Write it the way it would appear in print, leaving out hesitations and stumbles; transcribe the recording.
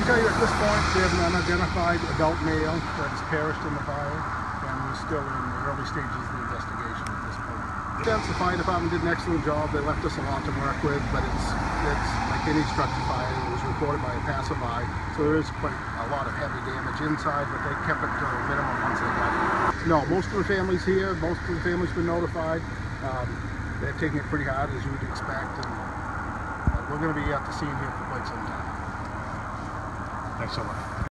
tell you at this point, we have an unidentified adult male that has perished in the fire, and we're still in the early stages of the investigation at this point. The fire department did an excellent job. They left us a lot to work with, but it's like any structure fire. It was reported by a passerby, so there is quite a lot of heavy damage inside, but they kept it to a minimum once they got it. No, most of the families here, most of the families been notified. They're taking it pretty hard, as you would expect, and we're going to be at the scene here for quite some time. Thanks so much.